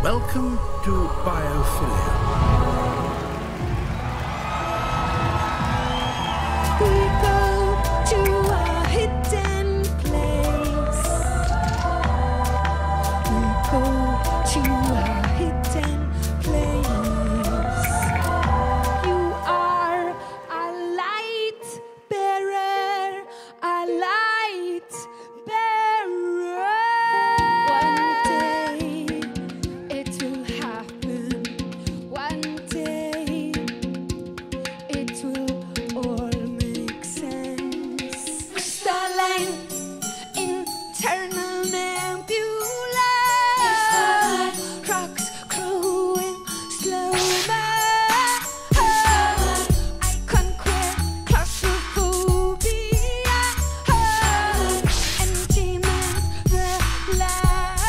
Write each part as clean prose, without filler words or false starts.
Welcome to Biophilia. We go to a hidden place. We go to a hidden place. You are a light bearer, a light bearer. One day it will happen. One day it will all make sense. Crystalline, internal nebula. Rocks growing slower. I conquer claustrophobia. Empty-man the light.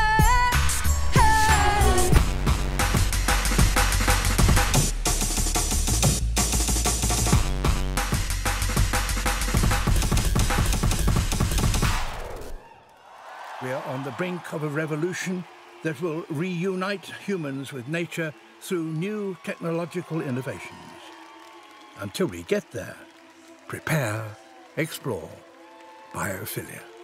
We are on the brink of a revolution that will reunite humans with nature through new technological innovations. Until we get there, prepare, explore, biophilia.